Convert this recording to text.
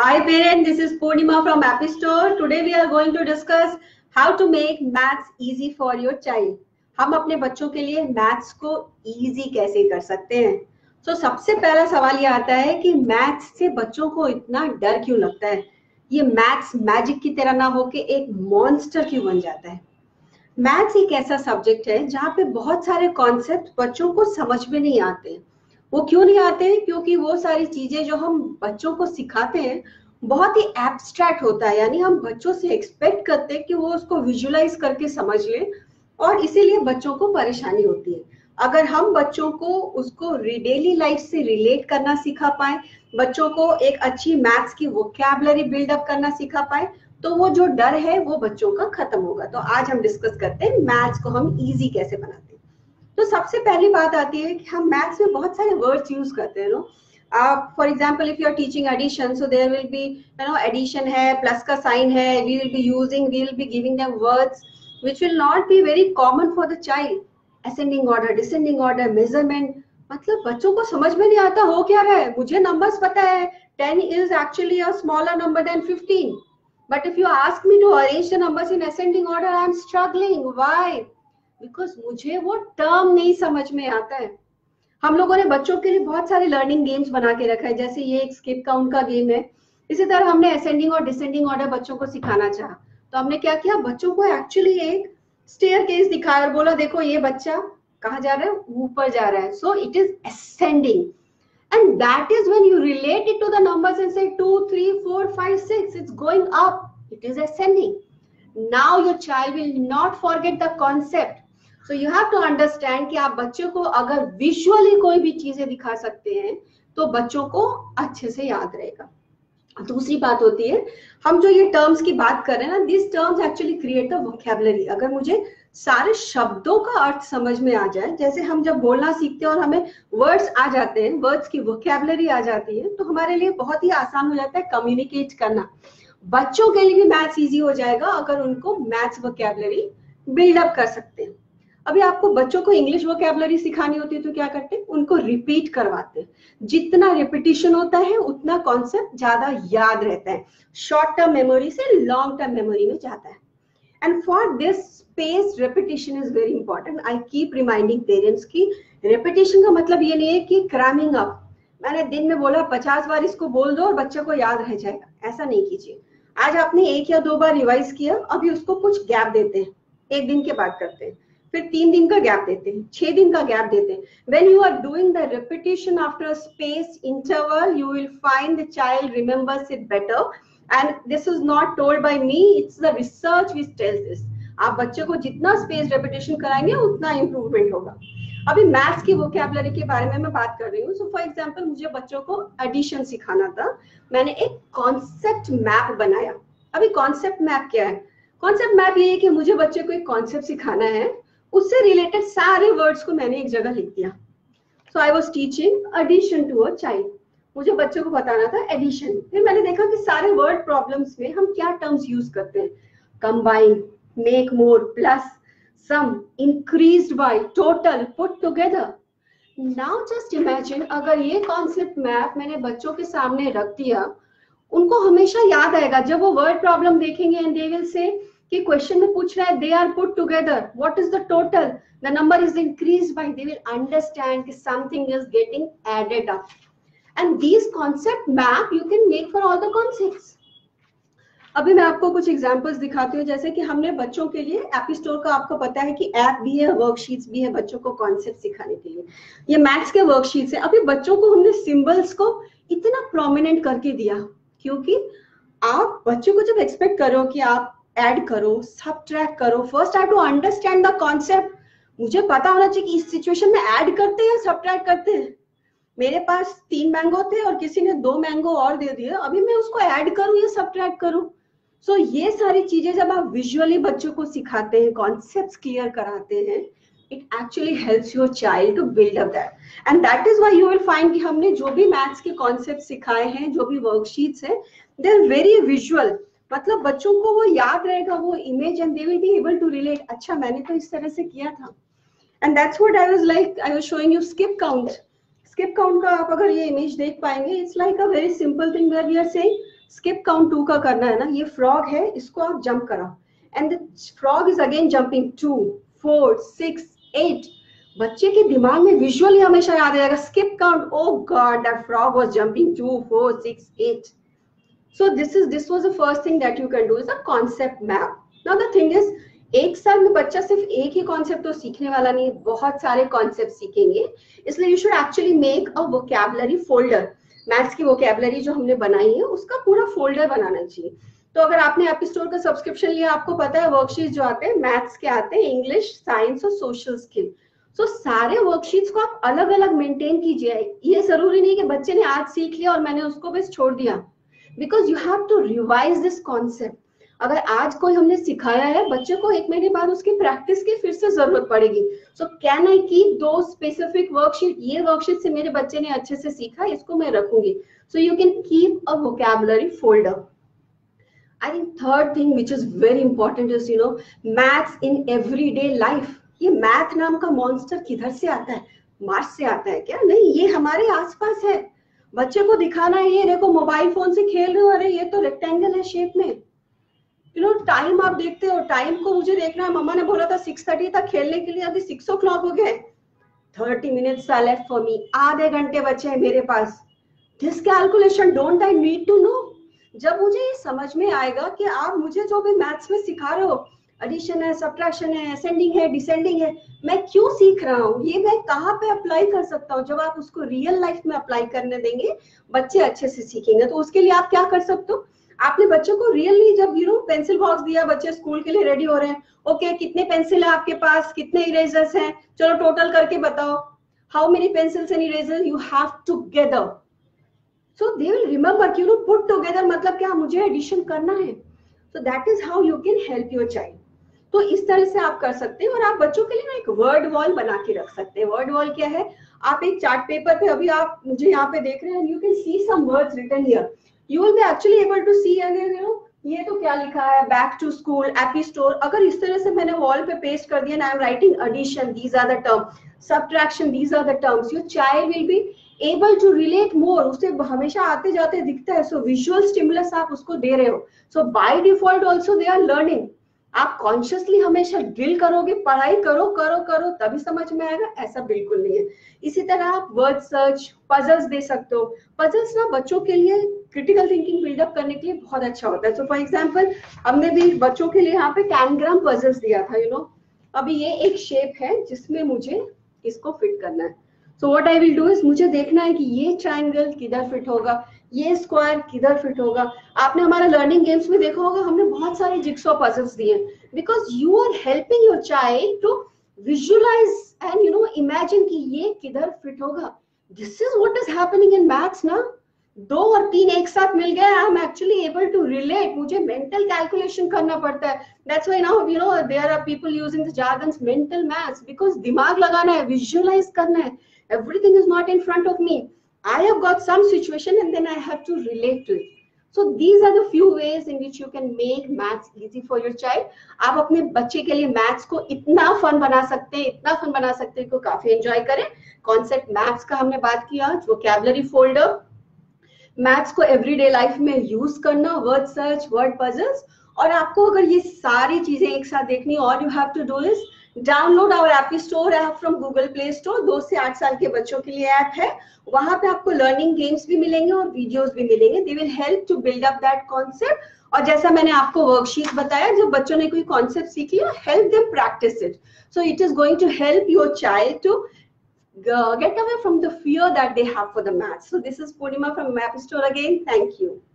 Hi parent, this is Purnima from App Store. Today we are going to discuss how to make maths easy for your child. हम अपने बच्चों के लिए maths को easy कैसे कर सकते हैं? सबसे पहला सवाल ये आता है कि मैथ्स से बच्चों को इतना डर क्यों लगता है? ये मैथ्स मैजिक की तरह ना होके एक मॉन्स्टर क्यों बन जाता है? मैथ्स एक ऐसा सब्जेक्ट है जहाँ पे बहुत सारे कॉन्सेप्ट बच्चों को समझ में नहीं आते। वो क्यों नहीं आते हैं? क्योंकि वो सारी चीजें जो हम बच्चों को सिखाते हैं बहुत ही एब्स्ट्रैक्ट होता है, यानी हम बच्चों से एक्सपेक्ट करते हैं कि वो उसको विजुअलाइज करके समझ ले, और इसीलिए बच्चों को परेशानी होती है। अगर हम बच्चों को उसको डेली लाइफ से रिलेट करना सिखा पाए, बच्चों को एक अच्छी मैथ्स की वोकैबुलरी बिल्डअप करना सिखा पाए, तो वो जो डर है वो बच्चों का खत्म होगा। तो आज हम डिस्कस करते हैं मैथ्स को हम इजी कैसे बनाते हैं। तो सबसे पहली बात आती है कि हम मैथ्स में बहुत सारे वर्ड्स यूज करते हैं। For example if you are teaching addition, so there will be addition है, प्लस का साइन है, we will be giving them words which will not be very common for the child. Ascending order, descending order, measurement, मतलब बच्चों को समझ में नहीं आता हो क्या रहा है। मुझे नंबर्स पता है, 10 is actually a smaller number than 15, but if you ask me to arrange the numbers in ascending order, I am struggling. Why? Because मुझे वो टर्म नहीं समझ में आता है। हम लोगों ने बच्चों के लिए बहुत सारे लर्निंग गेम्स बना के रखा है, जैसे ये एक स्किप काउंट का गेम है। इसी तरह हमने असेंडिंग और डिसेंडिंग ऑर्डर बच्चों को सिखाना चाहा, तो हमने क्या किया, बच्चों को एक्चुअली एक स्टेयर केस दिखाया और बोला देखो ये बच्चा कहाँ जा रहा है, ऊपर जा रहा है, so it is ascending, and that is when you relate it to the numbers and say 2 3 4 5 6, it's going up, it is ascending. Now your child will not forget the concept. So you have to understand कि आप बच्चों को अगर visually कोई भी चीजें दिखा सकते हैं तो बच्चों को अच्छे से याद रहेगा। दूसरी बात होती है, हम जो ये टर्म्स की बात कर रहे हैं ना, this terms actually create the vocabulary. अगर मुझे सारे शब्दों का अर्थ समझ में आ जाए, जैसे हम जब बोलना सीखते हैं और हमें वर्ड्स आ जाते हैं, वर्ड्स की वोकैबुलरी आ जाती है, तो हमारे लिए बहुत ही आसान हो जाता है कम्युनिकेट करना। बच्चों के लिए भी मैथ्स इजी हो जाएगा अगर उनको मैथ्स वोकैबुलरी बिल्डअप कर सकते हैं। अभी आपको बच्चों को इंग्लिश वोकैबुलरी सिखानी होती है तो क्या करते हैं, उनको रिपीट करवाते हैं। जितना रिपीटिशन होता है उतना कॉन्सेप्ट ज्यादा याद रहता है, शॉर्ट टर्म मेमोरी से लॉन्ग टर्म मेमोरी में जाता है। And for this space repetition is very important. I keep reminding parents की रेपिटेशन का मतलब ये नहीं है कि क्रैमिंग अप, मैंने दिन में बोला 50 बार इसको बोल दो और बच्चे को याद रह जाएगा, ऐसा नहीं कीजिए। आज आपने 1 या 2 बार रिवाइज किया, अभी उसको कुछ गैप देते हैं, 1 दिन के बाद करते हैं, फिर 3 दिन का गैप देते हैं, 6 दिन का गैप देते हैं। When you are doing the repetition after a space interval, you will find the child remembers it better. And this is not told by me, it's the research which tells this. आप बच्चे को जितना space repetition कराएंगे उतना improvement होगा। अभी maths की vocabulary के बारे में मैं बात कर रही हूँ। सो फॉर एग्जांपल मुझे बच्चों को एडिशन सिखाना था, मैंने एक कॉन्सेप्ट मैप बनाया। अभी कॉन्सेप्ट मैप क्या है? कॉन्सेप्ट मैप ये है कि मुझे बच्चे को एक कॉन्सेप्ट सिखाना है, उससे रिलेटेड सारे वर्ड्स को मैंने एक जगह लिख दिया। So I was teaching addition to a child, मुझे बच्चों को बताना था एडिशन। फिर मैंने देखा कि सारे वर्ड प्रॉब्लम्स में हम क्या टर्म्स यूज करते हैं, combine, make more, plus, sum, increased by, total, put together. Now just imagine अगर ये कॉन्सेप्ट मैप मैंने बच्चों के सामने रख दिया, उनको हमेशा याद आएगा जब वो वर्ड प्रॉब्लम देखेंगे एंड दे विल से कि क्वेश्चन में पूछ रहा है they are put together, what is the total, the number is increased by, they will understand कि something is getting added up. And this concept map you can make for all the concepts. अभी मैं आपको कुछ examples दिखाती हूँ, जैसे कि हमने बच्चों के लिए एप स्टोर का आपको पता है कि ऐप भी है, वर्कशीट्स भी है बच्चों को कॉन्सेप्ट सिखाने के लिए। ये मैथ्स के वर्कशीट्स है। अभी बच्चों को हमने सिंबल्स को इतना प्रोमिनेंट करके दिया क्योंकि आप बच्चों को जब एक्सपेक्ट करो कि आप ऐड करो, सब्ट्रैक्ट करो, first I have to understand the concept. मुझे पता होना चाहिए कि इस सिचुएशन में ऐड करते हैं सब्ट्रैक्ट करते हैं। मेरे पास 3 मैंगो थे और किसी ने 2 मैंगो और दे दिए, अभी मैं उसको ऐड करूं या सब्ट्रैक्ट करूं? सो ये सारी चीजें जब आप विजुअली बच्चों को सिखाते हैं, कॉन्सेप्ट्स क्लियर कराते हैं, it actually helps your child to build up that. And that is why you will find कि हमने जो भी मैथ्स के कॉन्सेप्ट सिखाए हैं, जो भी वर्कशीट्स हैं, दे आर वेरी विजुअल। मतलब बच्चों को वो याद रहेगा, वो image, and they will be able to relate, अच्छा मैंने तो इस तरह से किया था। And that's what I was showing you skip count. Skip count का आप अगर ये इमेज देख पाएंगे, it's like a very simple thing where we are saying skip count 2 का करना है ना, ये फ्रॉग है, इसको आप जंप करा and the frog is again jumping 2 4 6 8। बच्चे के दिमाग में विजुअली हमेशा याद आएगा skip count, oh God that frog was jumping 2 4 6 8। So this was the first thing that you can do is a concept map. Now the thing is, एक साल में बच्चा सिर्फ एक ही कॉन्सेप्ट तो सीखने वाला नहीं, बहुत सारे कॉन्सेप्ट सीखेंगे, इसलिए you should actually make a vocabulary folder. Maths की वोकैबुलरी जो हमने बनाई है उसका पूरा फोल्डर बनाना चाहिए। तो अगर आपने एपी स्टोर का सब्सक्रिप्शन लिया, आपको पता है वर्कशीट जो आते हैं मैथ्स के आते हैं, इंग्लिश, साइंस और सोशल स्किल। सो सारे वर्कशीट्स को आप अलग अलग मेंटेन कीजिए। ये जरूरी नहीं कि बच्चे ने आज सीख लिया और मैंने उसको बस छोड़ दिया, because you have to revise this concept. अगर आज कोई हमने सिखाया है, बच्चे को 1 महीने बाद उसकी प्रैक्टिस की फिर से जरूरत पड़ेगी। सो कैन आई कीप दो स्पेसिफिक वर्कशीट, ये वर्कशीट से मेरे बच्चे ने अच्छे से सीखा, इसको मैं रखूंगी। So you can keep a vocabulary folder. I think third thing which is very important is maths in everyday life. ये मैथ नाम का मॉन्स्टर किधर से आता है? मार्स से आता है क्या? नहीं, ये हमारे आसपास है। बच्चे को दिखाना है, ये देखो मोबाइल फोन से खेल रहे हो, अरे ये तो रेक्टेंगल है शेप में। टाइम आप देखते हो, टाइम को मुझे देखना है, मम्मा ने बोला था 6:30 तक खेलने के लिए, अभी 6 o'clock हो गए। 30 minutes are left for me, आधे घंटे बचे हैं मेरे पास। This calculation don't I need to know. जब मुझे ये समझ में आएगा कि आप मुझे जो भी मैथ्स में सिखा रहे हो, एडिशन है, सब्ट्रैक्शन है, असेंडिंग है, डिसेंडिंग है, मैं क्यों सीख रहा हूँ, ये मैं कहाँ पे अप्लाई कर सकता हूँ। जब आप उसको रियल लाइफ में अप्लाई करने देंगे, बच्चे अच्छे से सीखेंगे। तो उसके लिए आप क्या कर सकते हो, आपने बच्चों को रियली जब पेंसिल बॉक्स दिया, बच्चे स्कूल के लिए रेडी हो रहे हैं, ओके कितने पेंसिल है आपके पास, कितने इरेजर्स हैं, चलो टोटल करके बताओ, how many pencils and eraser you have together. So they will remember कि पुट टुगेदर मतलब क्या, मुझे एडिशन करना है। So that is how you can help your child. तो इस तरह से आप कर सकते हैं। और आप बच्चों के लिए ना एक वर्ड वॉल बना के रख सकते हैं। वर्ड वॉल क्या है, आप एक चार्ट पेपर पे, अभी आप मुझे यहाँ पे देख रहे हैं, you can see some words written here, you will be actually able to see ये तो क्या लिखा है, back to school, app store. अगर इस तरह से मैंने वॉल पे पेस्ट कर दिया, I am writing addition, these are the term, subtraction, these are the terms, your child will be able to relate more. उसे हमेशा आते जाते दिखता है, सो विजुअल स्टिमुलस आप उसको दे रहे हो। So by default also they are learning. आप कॉन्शियसली हमेशा ड्रिल करोगे, पढ़ाई करो करो करो तभी समझ में आएगा, ऐसा बिल्कुल नहीं है। इसी तरह आप वर्ड सर्च, पजल्स दे सकते हो। पजल्स ना बच्चों के लिए क्रिटिकल थिंकिंग बिल्डअप करने के लिए बहुत अच्छा होता है। सो फॉर एग्जांपल हमने भी बच्चों के लिए यहाँ पे कैनग्राम पजल्स दिया था। अभी ये एक शेप है जिसमें मुझे इसको फिट करना है। So what I will do is, मुझे देखना है कि ये ट्रायंगल किधर फिट होगा, ये स्क्वायर किधर फिट होगा। आपने हमारा लर्निंग गेम्स में देखा होगा, हमने बहुत सारे जिक्सॉ पजल्स दिए, because you are helping your child to visualise and imagine कि ये किधर फिट होगा। This is what is happening in maths ना। 2 और 3 एक साथ मिल गए, I am actually able to relate. मुझे मेंटल कैलकुलेशन करना पड़ता है। That's why now there are people using the jargons mental maths, because दिमाग लगाना है, विजुअलाइज करना है। Everything is not in front of me. I have got some situation and then I have to relate to it. So these are the few ways in which you can make maths easy for your child. आप अपने बच्चे के लिए maths को इतना fun बना सकते हैं, इतना फन बना सकते हैं कि काफी एंजॉय करें। कॉन्सेप्ट मैथ्स का हमने बात किया, वोकैबुलरी फोल्डर, मैथ्स को एवरीडे लाइफ में यूज करना, वर्ड सर्च, वर्ड पजल्स। और आपको अगर ये सारी चीजें एक साथ देखनी, all you have to do is download our AP store app from Google Play Store. 2 से 8 साल के बच्चों के लिए ऐप है। वहां पे आपको लर्निंग गेम्स भी मिलेंगे और वीडियोस भी मिलेंगे। They will help to build up that concept. और जैसा मैंने आपको वर्कशीट बताया, जब बच्चों ने कोई कॉन्सेप्ट सीख लिया, help them practise it. So it is going to help your child to get away from the fear that they have for the maths. So this is Purnima from App Store again. Thank you.